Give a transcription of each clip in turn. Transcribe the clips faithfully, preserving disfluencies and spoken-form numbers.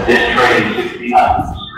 This train sixty-nine Street.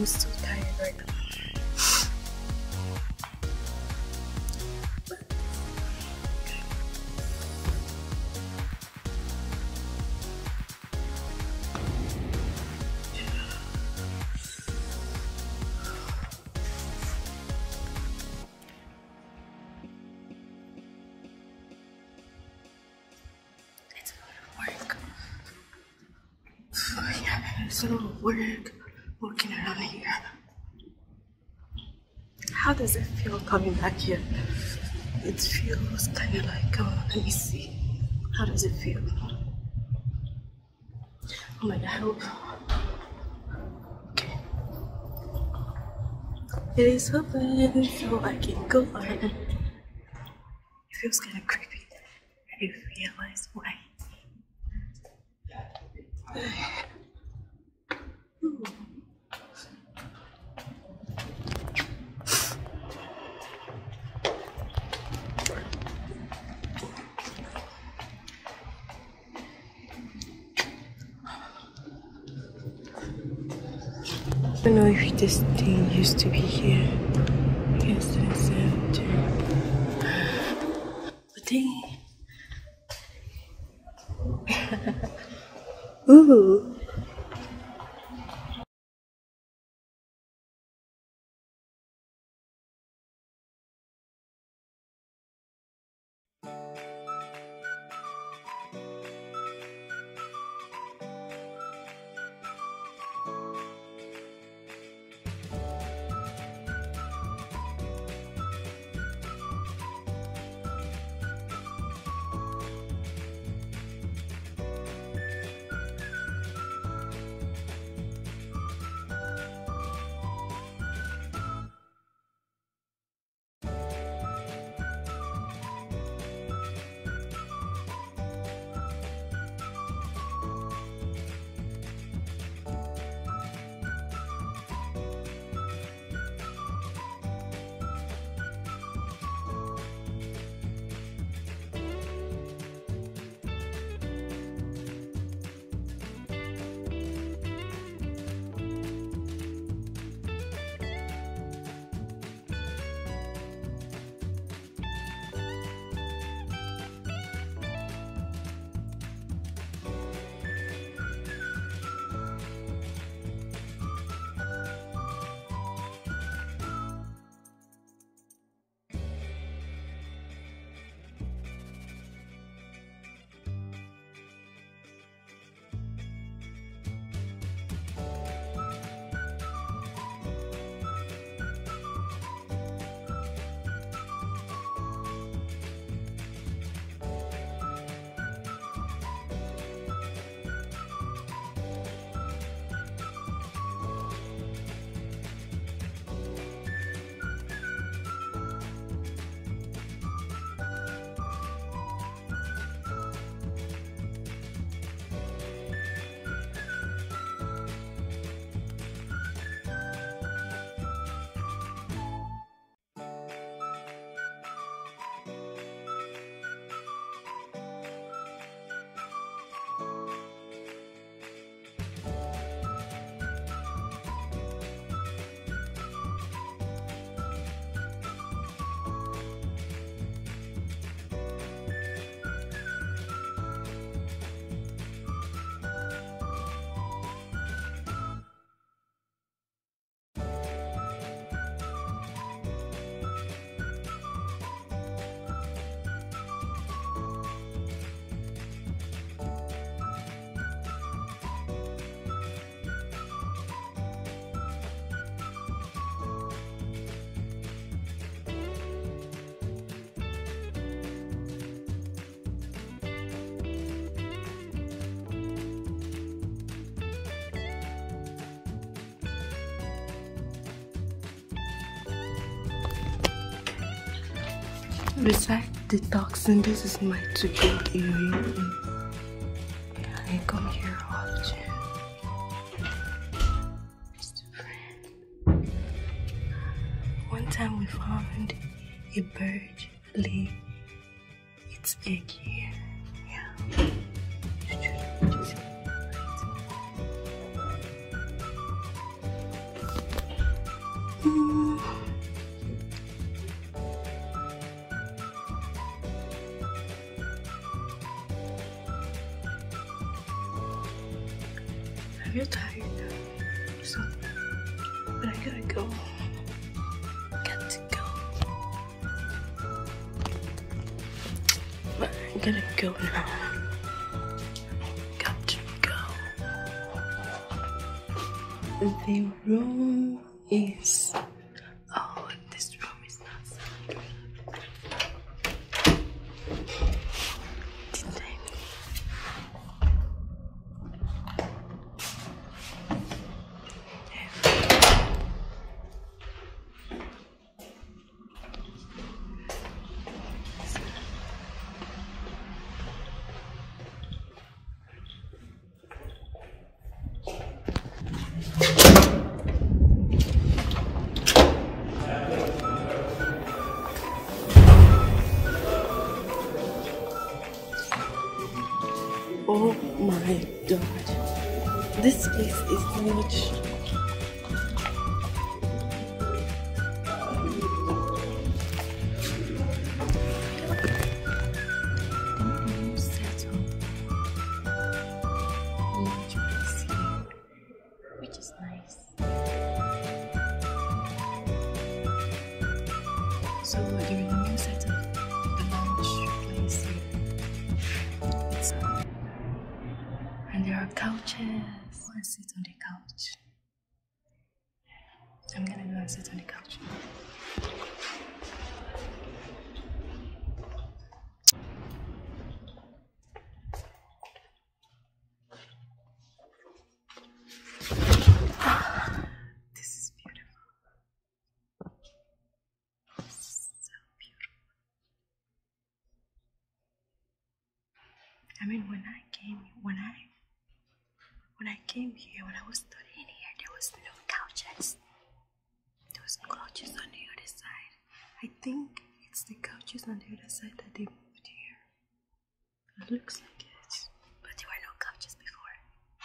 I'm so tired right now. It's a lot of work walking around here. How does it feel coming back here? It feels kind of like, uh, let me see. How does it feel? Oh my god, help. Okay. It is open, so I can go on. It feels kind of creepy. I realize why. I don't know if this thing used to be here. Yes, it's empty. But then... Ooh! Besides the toxin, this is my to-go area. I come here often. Just a friend. One time we found a bird lay its egg here. Yeah. feel tired now. So, but I gotta go. Got to go. But I gotta go now. Got to go. The room is. Oh, this room is not soundproof. Didn't I? Oh my god, this place is huge. New setup, huge place here, which is nice. So there is a new setup, the lounge place here. It's And there are couches. I want to sit on the couch. I'm gonna go and sit on the couch. This is beautiful. This is so beautiful. I mean, when I came, when I When I came here, when I was studying here, there was no couches. There was no couches on the other side. I think it's the couches on the other side that they moved here. It looks like it. But there were no couches before.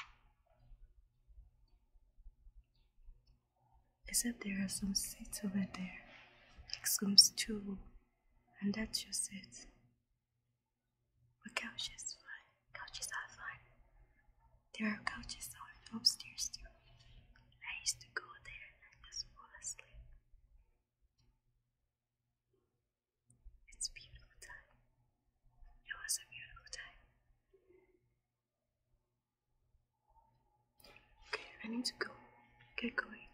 Except there are some seats over there. Like some stool. And that's just it. But couches fine. Couches are fine. There are couches upstairs too. I used to go there and just fall asleep. It's a beautiful time. It was a beautiful time. Okay, I need to go. Get going.